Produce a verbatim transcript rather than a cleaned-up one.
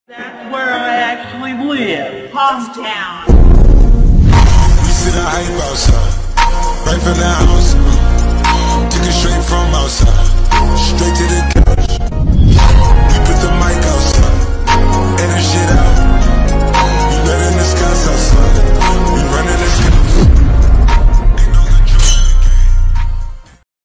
That's where I actually live, hometown. We see the hype outside, right from the house. Took it straight from outside, straight to the